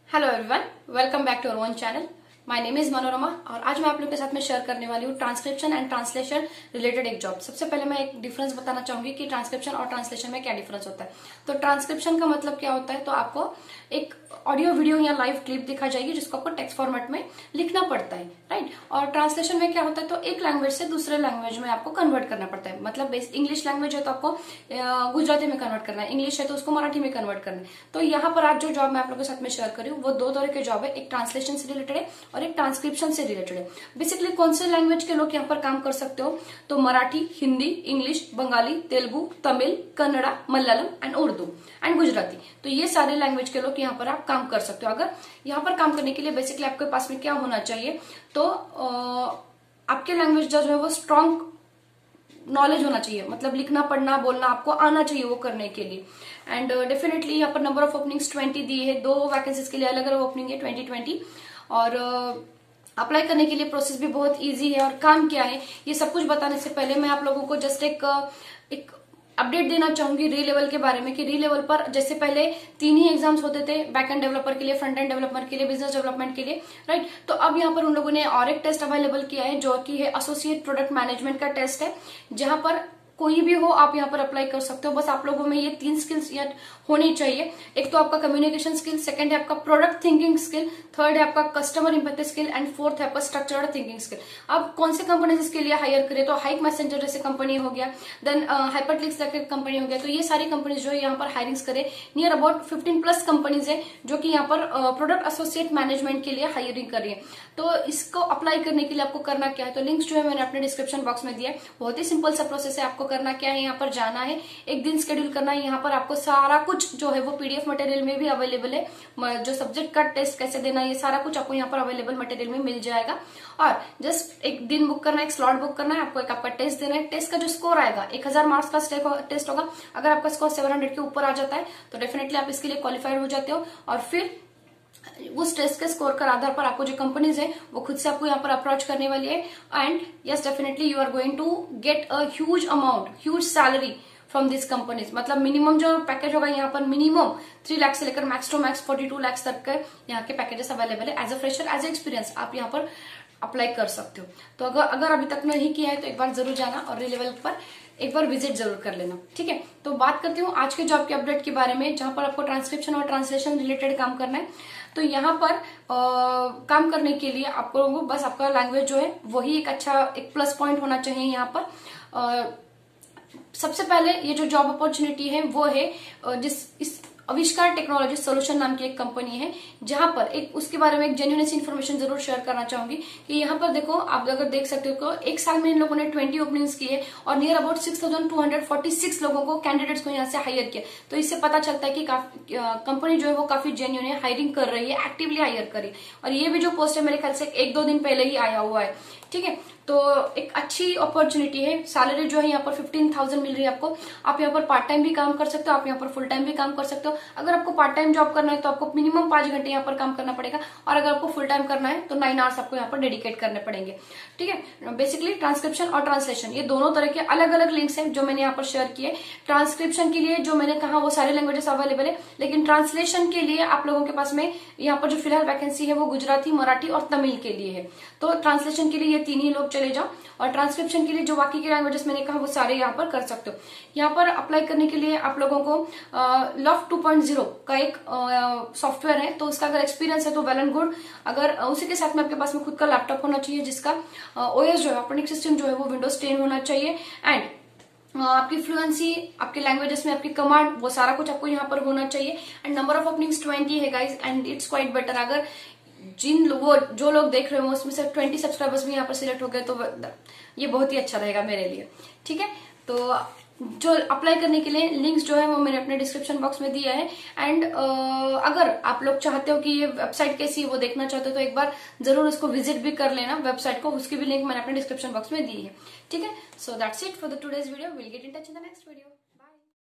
Hello everyone, welcome back to our own channel. My name is Manorama और आज मैं आप लोगों के साथ में शेयर करने वाली हूँ ट्रांसक्रिप्शन एंड ट्रांसलेशन रिलेटेड एक जॉब। सबसे पहले मैं एक डिफरेंस बताना चाहूंगी कि ट्रांसक्रिप्शन और ट्रांसलेशन में क्या डिफरेंस होता है। तो ट्रांसक्रिप्शन का मतलब क्या होता है, तो आपको एक ऑडियो वीडियो या लाइव क्लिप दिखा जाएगी जिसको आपको टेक्स्ट फॉर्मेट में लिखना पड़ता है, राइट। और ट्रांसलेशन में क्या होता है, तो एक लैंग्वेज से दूसरे लैंग्वेज में आपको कन्वर्ट करना पड़ता है। मतलब इंग्लिश लैंग्वेज है तो आपको गुजराती में कन्वर्ट करना है, इंग्लिश है तो उसको मराठी में कन्वर्ट करना है। तो यहाँ पर आज जो जॉब मैं आप लोगों के साथ में शेयर करी हूँ वो दो तरह के जॉब है, एक ट्रांसलेशन से रिलेटेड है और एक ट्रांसक्रिप्शन से रिलेटेड है। बेसिकली कौन से लैंग्वेज के लोग यहाँ पर काम कर सकते हो, तो Marathi, Hindi, English, Bengali, Telugu, Tamil, Kannada, Malayalam and Urdu and Gujarati. तो ये सारे लैंग्वेज के लोग यहाँ पर आप काम कर सकते हो। अगर यहाँ पर काम करने के लिए बेसिकली आपके पास में क्या होना चाहिए, तो आपके लैंग्वेज जो है वो स्ट्रॉन्ग नॉलेज होना चाहिए, मतलब लिखना पढ़ना बोलना आपको आना चाहिए वो करने के लिए। एंड डेफिनेटली यहाँ पर नंबर ऑफ ओपनिंग्स 20 दी है, 2 वैकेंसीज के लिए अलग अलग ओपनिंग है 2020। और अप्लाई करने के लिए प्रोसेस भी बहुत इजी है। और काम क्या है ये सब कुछ बताने से पहले मैं आप लोगों को जस्ट एक अपडेट देना चाहूंगी री लेवल के बारे में कि री लेवल पर जैसे पहले 3 ही एग्जाम्स होते थे, बैक एंड डेवलपर के लिए, फ्रंट एंड डेवलपर के लिए, बिजनेस डेवलपमेंट के लिए, राइट। तो अब यहाँ पर उन लोगों ने और एक टेस्ट अवेलेबल किया है जो कि है एसोसिएट प्रोडक्ट मैनेजमेंट का टेस्ट है, जहां पर कोई भी हो आप यहाँ पर अप्लाई कर सकते हो। बस आप लोगों में ये 3 स्किल्स होनी चाहिए। एक तो आपका कम्युनिकेशन स्किल, सेकंड है आपका प्रोडक्ट थिंकिंग स्किल, थर्ड है आपका customer empathy skill and fourth है आपका स्ट्रक्चर्ड थिंकिंग स्किल। अब कौन से कंपनी इसके लिए हायर करे, तो हाइक मैसेंजर जैसे कंपनी हो गया, देन हाइपरक्लिक्स कंपनी हो गया। तो ये सारी कंपनीज जो है यहाँ पर हायरिंग्स करे, नियर अबाउट 15+ कंपनीज है जो कि यहाँ पर प्रोडक्ट एसोसिएट मैनेजमेंट के लिए हायरिंग कर रही है। तो इसको अप्लाई करने के लिए आपको करना क्या है, तो लिंक्स जो है मैंने अपने डिस्क्रिप्शन बॉक्स में दिया है। बहुत ही सिंपल सा प्रोसेस है। आपको करना क्या है, यहाँ पर जाना है, एक दिन शेड्यूल करना है। यहाँ पर आपको सारा कुछ जो है वो पीडीएफ मटेरियल में भी अवेलेबल है, जो सब्जेक्ट का टेस्ट कैसे देना है ये सारा कुछ आपको यहाँ पर अवेलेबल मटेरियल में मिल जाएगा। और जस्ट एक दिन बुक करना है, एक स्लॉट बुक करना है, आपको एक आपका टेस्ट देना है। टेस्ट का जो स्कोर आएगा 1000 मार्क्स का टेस्ट होगा। अगर आपका स्कोर 700 के ऊपर आ जाता है तो डेफिनेटली आप इसके लिए क्वालिफाइड हो जाते हो। और फिर उस टेस्ट के स्कोर के आधार पर आपको जो कंपनीज है वो खुद से आपको यहाँ पर अप्रोच करने वाली है। And yes, definitely you are going to get a huge amount, huge salary from this companies. मतलब मिनिमम जो पैकेज होगा यहाँ पर मिनिमम 3 लाख से लेकर मैक्स टू मैक्स 42 लाख तक के यहाँ के पैकेजेस अवेलेबल है। As a fresher, as a experience आप यहाँ पर अप्लाई कर सकते हो। तो अगर अभी तक नहीं किया है तो एक बार जरूर जाना और री लेवल पर एक बार विजिट जरूर कर लेना, ठीक है। तो बात करती हूँ आज के जॉब के अपडेट के बारे में, जहां पर आपको ट्रांसक्रिप्शन और ट्रांसलेशन रिलेटेड काम करना है। तो यहाँ पर काम करने के लिए आपको बस आपका लैंग्वेज जो है वही एक अच्छा एक प्लस पॉइंट होना चाहिए। यहाँ पर सबसे पहले ये जो जॉब अपॉर्चुनिटी है वो है इस आविष्कार टेक्नोलॉजी सोल्यूशन नाम की एक कंपनी है, जहां पर एक उसके बारे में एक जेन्युइन इन्फॉर्मेशन जरूर शेयर करना चाहूंगी कि यहाँ पर देखो, आप अगर देख सकते हो तो एक साल में इन लोगों ने 20 ओपनिंग्स की है और नियर अबाउट 6246 लोगों को, कैंडिडेट्स को यहाँ से हायर किया। तो इससे पता चलता है कि कंपनी जो है वो काफी जेन्युइन है, हायरिंग कर रही है, एक्टिवली हायर कर रही है। और ये भी जो पोस्ट है मेरे ख्याल से 1-2 दिन पहले ही आया हुआ है, ठीक है। तो एक अच्छी अपॉर्चुनिटी है। सैलरी जो है यहाँ पर 15,000 मिल रही है आपको। आप यहाँ पर पार्ट टाइम भी काम कर सकते हो, आप यहाँ पर फुल टाइम भी काम कर सकते हो। अगर आपको पार्ट टाइम जॉब करना है तो आपको मिनिमम 5 घंटे यहाँ पर काम करना पड़ेगा, और अगर आपको फुल टाइम करना है तो 9 आवर्स आपको यहाँ पर डेडिकेट करने पड़ेंगे, ठीक है। बेसिकली ट्रांसक्रिप्शन और ट्रांसलेशन ये दोनों तरह के अलग अलग लिंक्स हैं जो मैंने यहाँ पर शेयर किए। ट्रांसक्रिप्शन के लिए जो मैंने कहा वो सारे लैंग्वेजेस अवेलेबल है, लेकिन ट्रांसलेशन के लिए आप लोगों के पास में यहाँ पर जो फिलहाल वैकेंसी है वो गुजराती, मराठी और तमिल के लिए है। तो ट्रांसलेशन के लिए ये 3 ही लोग चले जाओ, और ट्रांसक्रिप्शन के लिए जो बाकी के लैंग्वेजेस मैंने कहा वो सारे यहाँ पर कर सकते हो। यहाँ पर अप्लाई करने के लिए आप लोगों को लॉफ्ट 2.0 का एक सॉफ्टवेयर है, तो उसका अगर एक्सपीरियंस है तो वेल एंड गुड। अगर उसी के साथ में आपके पास में खुद का लैपटॉप होना चाहिए जिसका ओएस जो है, ऑपरेटिंग सिस्टम जो है वो विंडोज 10 होना चाहिए। एंड आपकी फ्लुएंसी, आपके लैंग्वेजेस में आपकी कमांड, वो सारा कुछ आपको यहाँ पर होना चाहिए। एंड नंबर ऑफ ओपनिंग्स 20 है guys, and it's quite better. अगर जो लोग देख रहे हो उसमें से 20 सब्सक्राइबर्स भी यहाँ पर सिलेक्ट हो गए तो ये बहुत ही अच्छा रहेगा मेरे लिए, ठीक है। तो जो अप्लाई करने के लिए लिंक्स जो है वो मैंने अपने डिस्क्रिप्शन बॉक्स में दिया है। एंड अगर आप लोग चाहते हो कि ये वेबसाइट कैसी है वो देखना चाहते हो तो एक बार जरूर उसको विजिट भी कर लेना वेबसाइट को, उसकी भी लिंक मैंने अपने डिस्क्रिप्शन बॉक्स में दी है, ठीक है। So that's it for the today's video. Will get in touch in the next video.